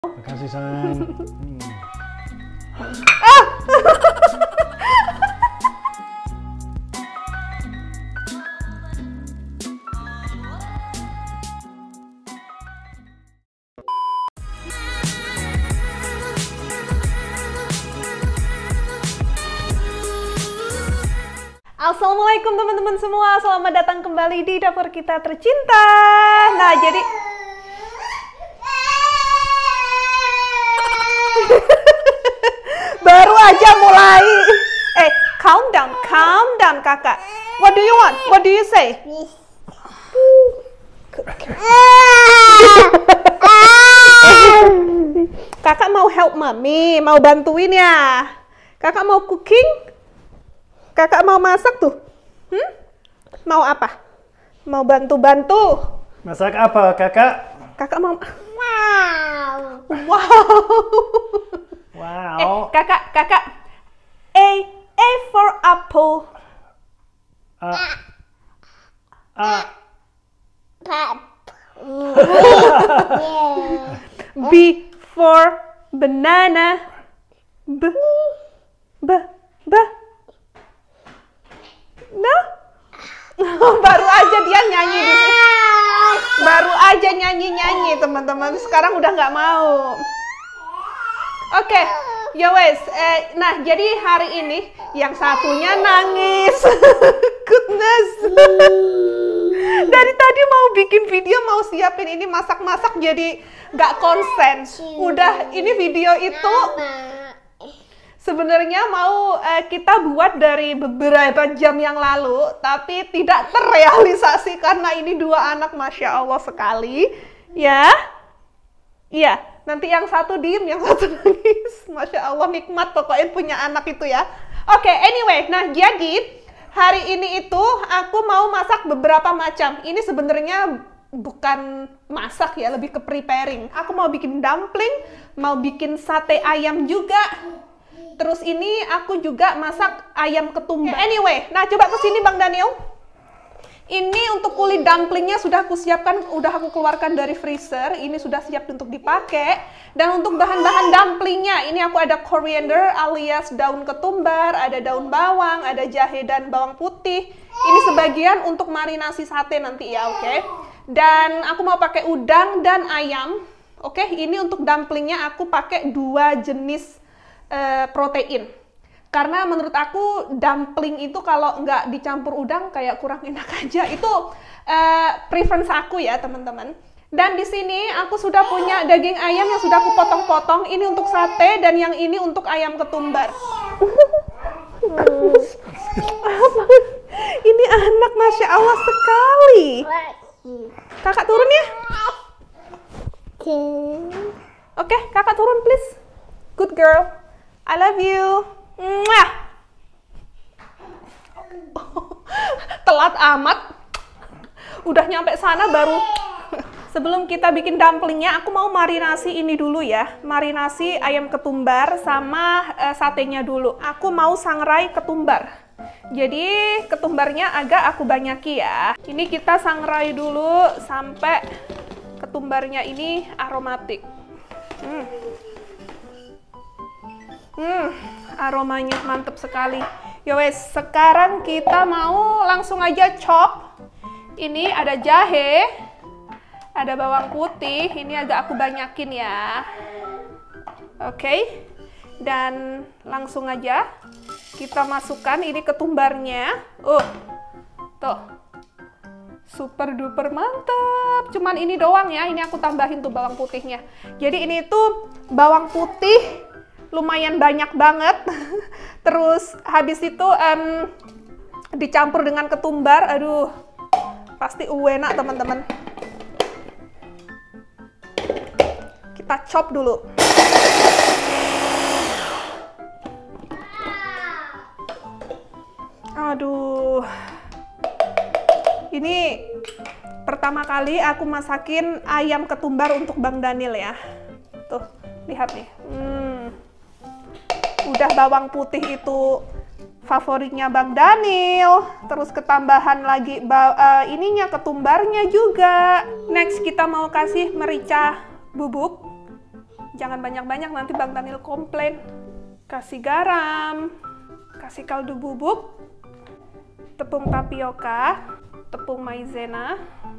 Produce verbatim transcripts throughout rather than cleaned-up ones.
Makasih sayang. Hmm. Ah! Assalamualaikum teman-teman semua, selamat datang kembali di dapur kita tercinta. Nah jadi baru aja mulai. Eh, calm down, calm down kakak. What do you want? What do you say? Kakak mau help mami, mau bantuin ya. Kakak mau cooking? Kakak mau masak tuh? Hmm? Mau apa? Mau bantu-bantu? Masak apa kakak? Kakak mau... Wow. Wow. Wow. Eh, kakak, kakak. A, A for apple. A. A. Pap. B for banana. B, B, B. No? Baru aja dia nyanyi di sini. Baru aja nyanyi-nyanyi teman-teman. Sekarang udah nggak mau. Oke, okay. Ya wes. Eh, nah jadi hari ini yang satunya nangis. Goodness. Dari tadi mau bikin video, mau siapin ini masak-masak jadi nggak konsen. Udah ini video itu sebenarnya mau uh, kita buat dari beberapa jam yang lalu, tapi tidak terrealisasi karena ini dua anak Masya Allah sekali, ya. Iya, nanti yang satu diem, yang satu nangis. Masya Allah, nikmat pokoknya punya anak itu ya. Oke, okay, anyway, nah jadi hari ini itu aku mau masak beberapa macam. Ini sebenarnya bukan masak ya, lebih ke preparing. Aku mau bikin dumpling, mau bikin sate ayam juga. Terus ini aku juga masak ayam ketumbar. Anyway, nah coba kesini Bang Daniel. Ini untuk kulit dumplingnya sudah aku siapkan, udah aku keluarkan dari freezer. Ini sudah siap untuk dipakai. Dan untuk bahan-bahan dumplingnya, ini aku ada coriander alias daun ketumbar, ada daun bawang, ada jahe dan bawang putih. Ini sebagian untuk marinasi sate nanti ya, oke? Okay? Dan aku mau pakai udang dan ayam. Oke, okay? Ini untuk dumplingnya aku pakai dua jenis Uh, protein, karena menurut aku dumpling itu kalau nggak dicampur udang kayak kurang enak aja. Itu uh, preference aku ya teman-teman. Dan di sini aku sudah punya daging ayam yang sudah aku potong-potong. Ini untuk sate dan yang ini untuk ayam ketumbar. Ini anak Masya Allah sekali. Kakak turun ya. Oke, okay, kakak turun please. Good girl. I love you. Mwah. Telat amat. Udah nyampe sana baru. Sebelum kita bikin dumplingnya, aku mau marinasi ini dulu ya. Marinasi ayam ketumbar sama uh, satenya dulu. Aku mau sangrai ketumbar. Jadi ketumbarnya agak aku banyaki ya. Ini kita sangrai dulu sampai ketumbarnya ini aromatik. Hmm. Hmm, aromanya mantep sekali. Yowes, sekarang kita mau langsung aja chop. Ini ada jahe, ada bawang putih. Ini agak aku banyakin ya. Oke, okay. Dan langsung aja kita masukkan ini ketumbarnya. Uh, tuh, super duper mantap. Cuman ini doang ya. Ini aku tambahin tuh bawang putihnya. Jadi ini tuh bawang putih lumayan banyak banget. Terus habis itu um, dicampur dengan ketumbar. Aduh, pasti enak teman-teman. Kita chop dulu. Aduh, ini pertama kali aku masakin ayam ketumbar untuk Bang Daniel ya. Tuh, lihat nih. Hmm. Udah bawang putih itu favoritnya Bang Daniel, terus ketambahan lagi uh, ininya ketumbarnya juga. Next kita mau kasih merica bubuk. Jangan banyak-banyak, nanti Bang Daniel komplain. Kasih garam, kasih kaldu bubuk, tepung tapioka, tepung maizena.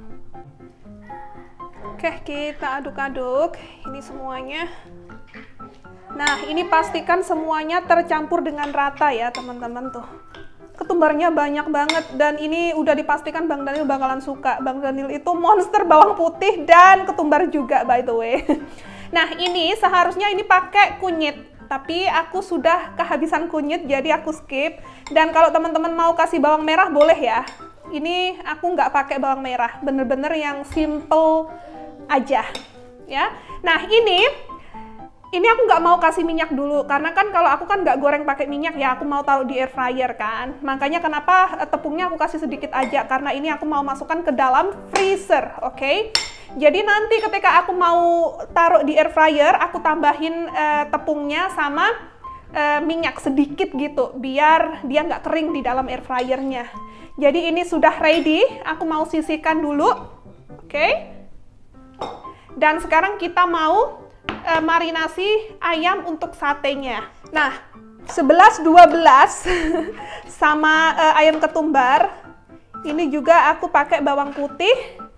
Oke, kita aduk-aduk ini semuanya. Nah, ini pastikan semuanya tercampur dengan rata ya, teman-teman tuh. Ketumbarnya banyak banget dan ini udah dipastikan Bang Daniel bakalan suka. Bang Daniel itu monster bawang putih dan ketumbar juga, by the way. Nah, ini seharusnya ini pakai kunyit, tapi aku sudah kehabisan kunyit jadi aku skip. Dan kalau teman-teman mau kasih bawang merah boleh ya. Ini aku nggak pakai bawang merah, bener-bener yang simple aja ya. Nah, ini Ini aku nggak mau kasih minyak dulu, karena kan kalau aku kan nggak goreng pakai minyak ya, aku mau taruh di air fryer kan. Makanya kenapa tepungnya aku kasih sedikit aja, karena ini aku mau masukkan ke dalam freezer, oke? Okay? Jadi nanti ketika aku mau taruh di air fryer, aku tambahin uh, tepungnya sama uh, minyak sedikit gitu, biar dia nggak kering di dalam air fryernya. Jadi ini sudah ready, aku mau sisihkan dulu, oke? Okay? Dan sekarang kita mau Uh, marinasi ayam untuk satenya. Nah, sebelas dua belas sama uh, ayam ketumbar. Ini juga aku pakai bawang putih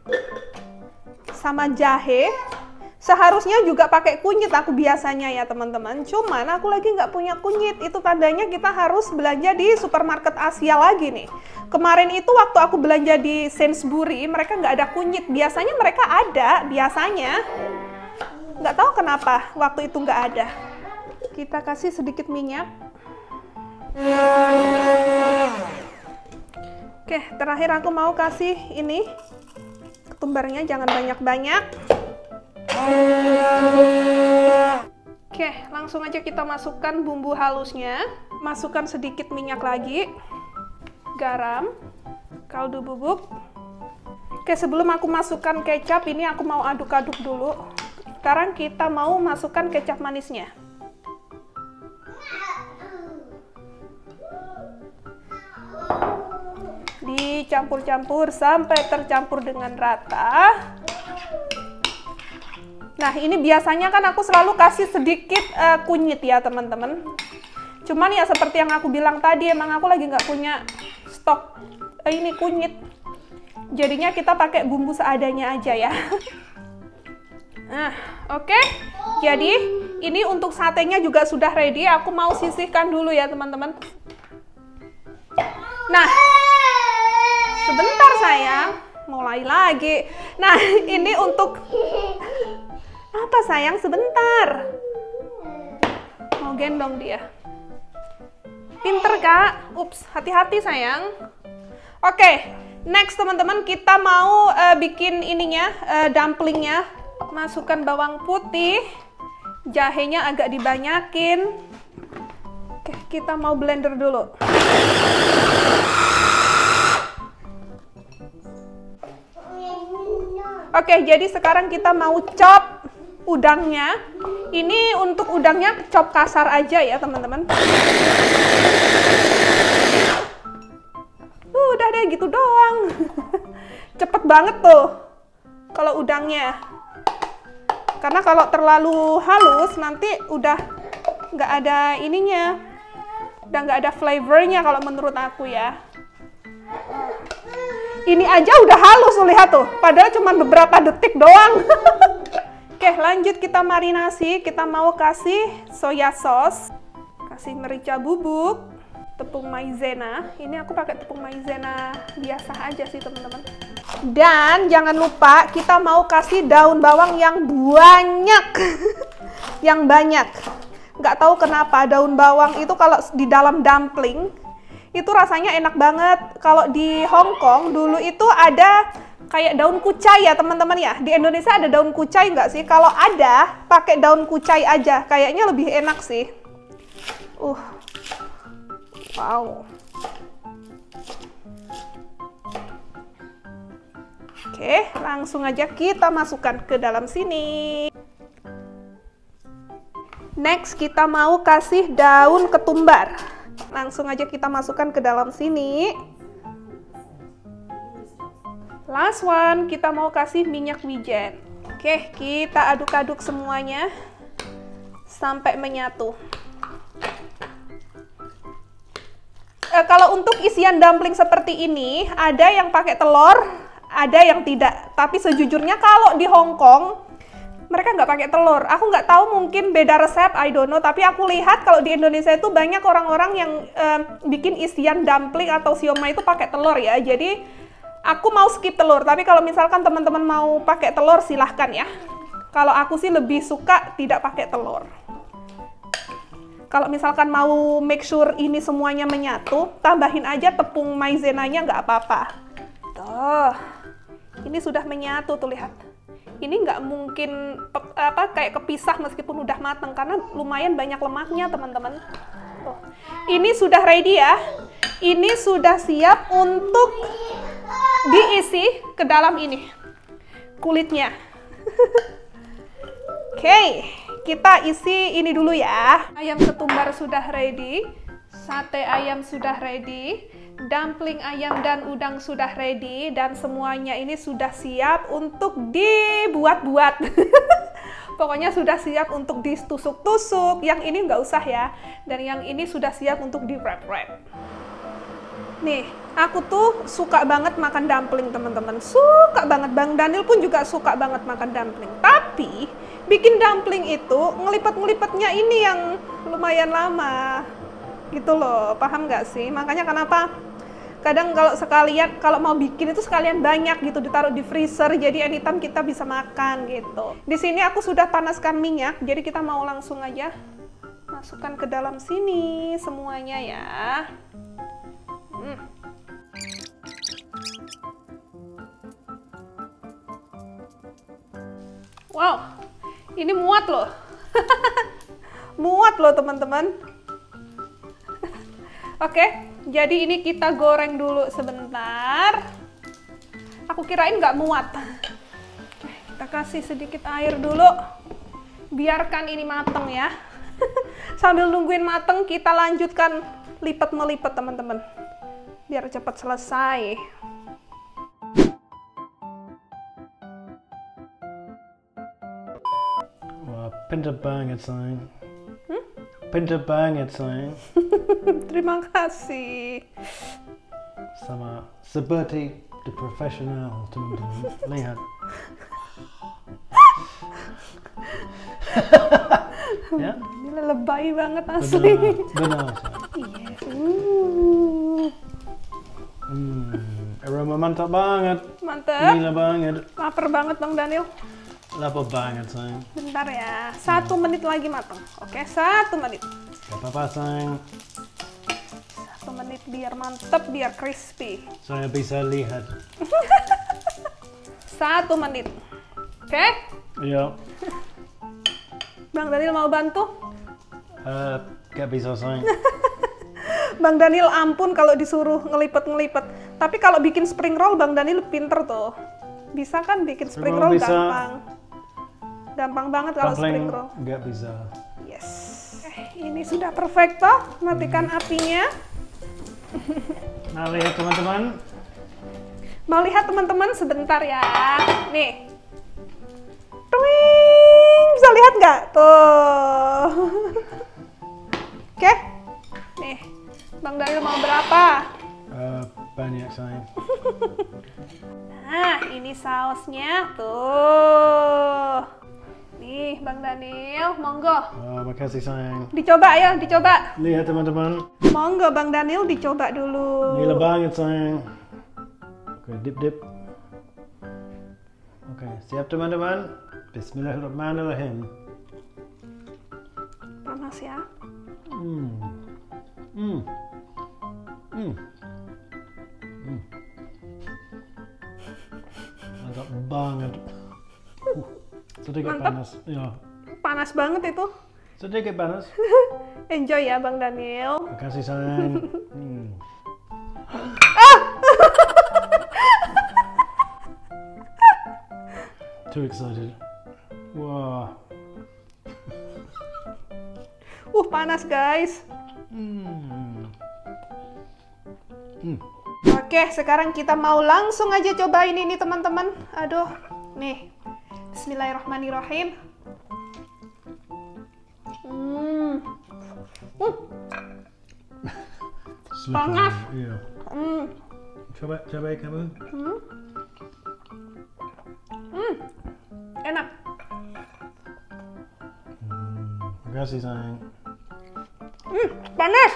sama jahe. Seharusnya juga pakai kunyit aku biasanya ya teman-teman. Cuman aku lagi nggak punya kunyit. Itu tandanya kita harus belanja di supermarket Asia lagi nih. Kemarin itu waktu aku belanja di Sainsbury, mereka nggak ada kunyit. Biasanya mereka ada, biasanya. Nggak tahu kenapa waktu itu nggak ada. Kita kasih sedikit minyak. Oke, terakhir aku mau kasih ini ketumbarnya, jangan banyak-banyak. Oke, langsung aja kita masukkan bumbu halusnya. Masukkan sedikit minyak lagi, garam, kaldu bubuk. Oke, sebelum aku masukkan kecap, ini aku mau aduk-aduk dulu. Sekarang kita mau masukkan kecap manisnya. Dicampur-campur sampai tercampur dengan rata. Nah, ini biasanya kan aku selalu kasih sedikit uh, kunyit ya teman-teman. Cuman ya seperti yang aku bilang tadi, emang aku lagi nggak punya stok uh, ini kunyit. Jadinya kita pakai bumbu seadanya aja ya. Nah, oke. Okay. Jadi, ini untuk satenya juga sudah ready. Aku mau sisihkan dulu ya, teman-teman. Nah, sebentar sayang. Mulai lagi. Nah, ini untuk... Apa sayang? Sebentar. Mau gendong dia. Pinter, Kak. Ups, hati-hati sayang. Oke, okay. Next teman-teman, kita mau uh, bikin ininya, uh, dumplingnya. Masukkan bawang putih, jahenya agak dibanyakin. Oke, kita mau blender dulu. Oke, jadi sekarang kita mau chop udangnya. Ini untuk udangnya chop kasar aja ya teman-teman. Uh, udah deh gitu doang. Cepet banget tuh kalau udangnya. Karena kalau terlalu halus nanti udah nggak ada ininya, udah nggak ada flavornya kalau menurut aku ya. Ini aja udah halus, lihat tuh, padahal cuma beberapa detik doang. Oke, lanjut kita marinasi. Kita mau kasih soya sauce, kasih merica bubuk, tepung maizena. Ini aku pakai tepung maizena biasa aja sih teman-teman. Dan jangan lupa kita mau kasih daun bawang yang banyak. Yang banyak. Nggak tahu kenapa daun bawang itu kalau di dalam dumpling itu rasanya enak banget. Kalau di Hong Kong dulu itu ada kayak daun kucai ya teman-teman ya. Di Indonesia ada daun kucai nggak sih? Kalau ada, pakai daun kucai aja. Kayaknya lebih enak sih. Uh, wow. Oke, langsung aja kita masukkan ke dalam sini. Next, kita mau kasih daun ketumbar. Langsung aja kita masukkan ke dalam sini. Last one, kita mau kasih minyak wijen. Oke, kita aduk-aduk semuanya. sampai menyatu. E, kalau untuk isian dumpling seperti ini, ada yang pakai telur, ada yang tidak. Tapi sejujurnya kalau di Hong Kong, mereka nggak pakai telur. Aku nggak tahu, mungkin beda resep, I don't know. Tapi aku lihat kalau di Indonesia itu banyak orang-orang yang um, bikin isian dumpling atau siomay itu pakai telur ya. Jadi aku mau skip telur. Tapi kalau misalkan teman-teman mau pakai telur, silahkan ya. Kalau aku sih lebih suka tidak pakai telur. Kalau misalkan mau make sure ini semuanya menyatu, tambahin aja tepung maizenanya, nggak apa-apa. Tuh, ini sudah menyatu tuh, lihat. Ini nggak mungkin apa kayak kepisah meskipun udah matang karena lumayan banyak lemaknya, teman-teman. Tuh. Ini sudah ready ya. Ini sudah siap untuk diisi ke dalam ini kulitnya. Oke, okay, kita isi ini dulu ya. Ayam ketumbar sudah ready, sate ayam sudah ready, dumpling ayam dan udang sudah ready, dan semuanya ini sudah siap untuk dibuat-buat. Pokoknya sudah siap untuk ditusuk-tusuk. Yang ini nggak usah ya. Dan yang ini sudah siap untuk di wrap-wrap. Nih, aku tuh suka banget makan dumpling, teman-teman. Suka banget. Bang Daniel pun juga suka banget makan dumpling. Tapi bikin dumpling itu ngelipet-ngelipetnya ini yang lumayan lama. Gitu loh, paham nggak sih? Makanya kenapa kadang kalau sekalian, kalau mau bikin itu sekalian banyak gitu, ditaruh di freezer, jadi anytime kita bisa makan gitu. Di sini aku sudah panaskan minyak, jadi kita mau langsung aja masukkan ke dalam sini semuanya ya. Hmm. Wow, ini muat loh. Muat loh teman-teman. Oke, jadi ini kita goreng dulu sebentar. Aku kirain nggak muat. Kita kasih sedikit air dulu. Biarkan ini mateng ya. Sambil nungguin mateng, kita lanjutkan lipat-melipat teman-teman. Biar cepat selesai. Wah, pinter banget, sayang. Pinter banget, sayang. Terima kasih. Sama seperti the profesional, teman-teman. Lihat. Ya? Ini lebay banget asli. Benar, benar. Yes. Uh. Hmm, aroma mantap banget. Mantap. Gila banget. Lapar banget Bang Daniel. Lapar banget, sayang. Bentar ya, satu menit lagi matang. Oke, satu menit. Gak apa-apa, sayang. Satu menit biar mantep, biar crispy. Saya bisa lihat. Satu menit. Oke? Iya. Bang Daniel mau bantu? Uh, gak bisa, sayang. Bang Daniel ampun kalau disuruh ngelipet-ngelipet. Tapi kalau bikin spring roll, Bang Daniel pinter tuh. Bisa kan bikin spring roll bisa. gampang. Gampang banget kalau spring roll. Gak bisa. Yes. Eh, ini sudah perfecto. Matikan hmm. apinya. Nah, lihat teman-teman. Mau lihat teman-teman sebentar ya. Nih. Twing. Bisa lihat nggak? Tuh. Oke. Nih. Bang Daniel mau berapa? Uh, banyak, sayang. Nah, ini sausnya tuh. Nih, Bang Daniel, monggo. Oh, makasih, sayang. Dicoba ya, dicoba. Lihat teman-teman. Monggo Bang Daniel dicoba dulu. Gila banget, sayang. Oke, dip-dip. Oke, siap teman-teman. Bismillahirrahmanirrahim. Panas ya. Hmm. Hmm. Hmm. Hmm. Mantap banget. Uh, sedikit Mantap. panas. Ya. Panas banget itu. Sedikit panas. Enjoy ya Bang Daniel. Makasih, sayang. Hmm. Too excited. Wah. Uh, panas guys. Hmm. Hmm. Oke, sekarang kita mau langsung aja cobain ini teman-teman. Aduh, nih. Bismillahirrahmanirrahim. slippery. Panas. Iya. Hmm. Coba, coba kamu. Hmm. Hmm. Enak. Hmm. Makasih sayang. Hmm. Panas.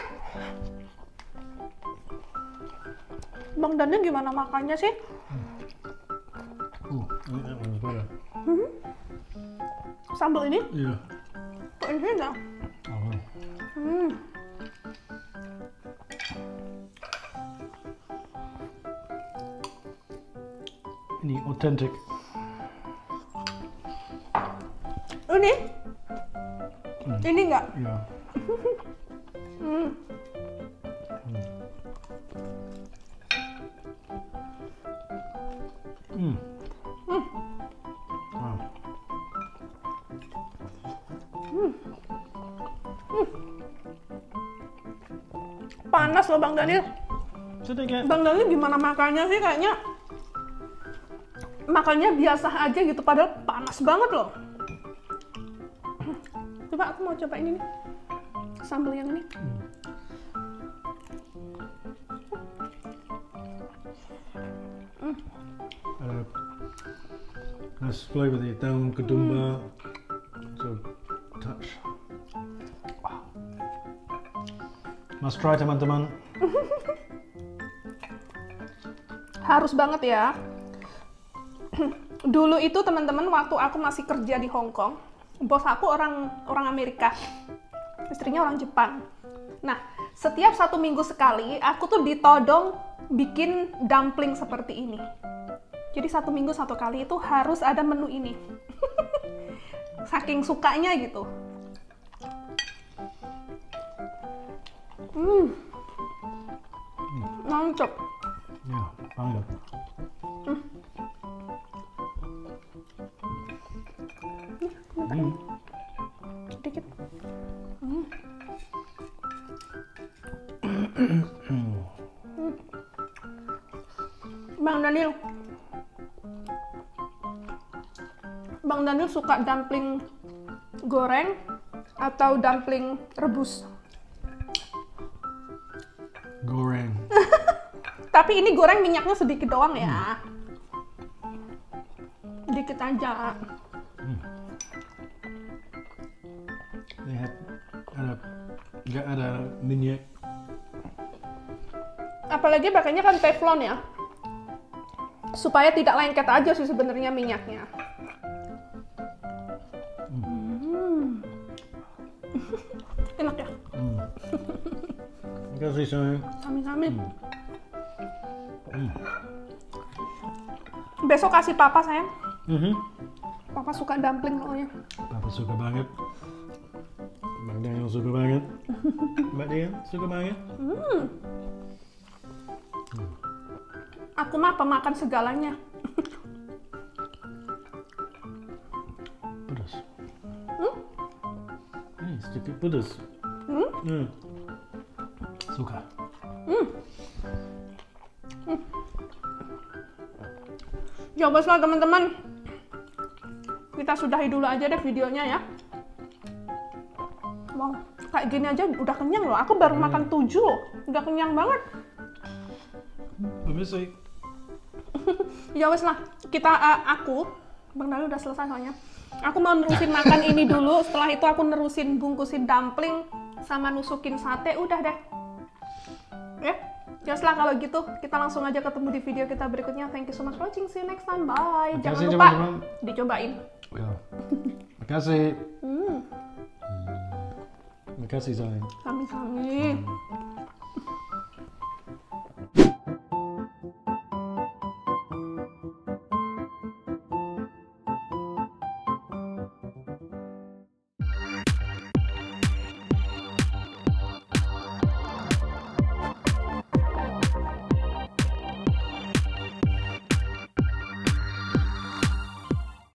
Bang Daniel gimana makannya sih? Uh, ini that one's better. Hmm. Sambal ini? Iya. Kok ini enggak? Oh. Hmm. Ini authentic. Ini? Hmm. Ini enggak? Iya. Hmm. Hmm. Hmm. Wow. Hmm. Hmm. Panas loh Bang Daniel. Sedikit. Bang Daniel gimana makannya sih? Kayaknya makannya biasa aja gitu, padahal panas banget loh. Coba aku mau coba ini nih, sambal yang ini. Hmm. Hmm. Ada nice flavor there. Daun kedumba. So touch. Wow. Must try teman-teman. Harus banget ya. Dulu itu teman-teman waktu aku masih kerja di Hong Kong, bos aku orang orang Amerika, istrinya orang Jepang. Nah, setiap satu minggu sekali aku tuh ditodong bikin dumpling seperti ini. Jadi satu minggu satu kali itu harus ada menu ini. Saking sukanya gitu. Hmm, mantap. Ya, banget. Hmm. Hmm. Sedikit. Hmm. Hmm. Bang Daniel, Bang Daniel suka dumpling goreng atau dumpling rebus? Goreng. Tapi ini goreng minyaknya sedikit doang ya. Dikit aja. Hmm. Lihat, ada nggak ada minyak. Apalagi pakainya kan teflon ya, supaya tidak lengket aja sih sebenarnya minyaknya. Hmm. Enak ya? Hmm. Makasih sayang. Sami-sami. Hmm. Hmm. Besok kasih papa sayang. Mhm. Papa suka dumpling soalnya. Papa suka banget. Bang Daniel suka banget. Mbak Dia suka banget. Hmm. Hmm. Aku mah pemakan segalanya. Pedas. Hmm? Hmm, sedikit pedas. Hmm? Hmm. Suka. Hmm. Hmm. Ya baiklah teman-teman, kita sudahi dulu aja deh videonya ya. Wow, kayak gini aja udah kenyang loh. Aku baru Hmm. makan tujuh loh, udah kenyang banget. Permisi. Ya wes lah, kita uh, aku, Bang Daniel udah selesai soalnya. Aku mau nerusin makan ini dulu. Setelah itu aku nerusin bungkusin dumpling sama nusukin sate. Udah deh. Ya, just lah kalau gitu kita langsung aja ketemu di video kita berikutnya. Thank you so much for watching. See you next time. Bye. Makasih, Jangan lupa teman-teman. dicobain. Ya. Makasih. Hmm, Makasih sayang. sami-sami.